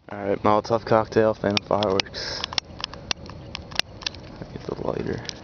Alright, Molotov cocktail, Phantom fireworks. Get the lighter.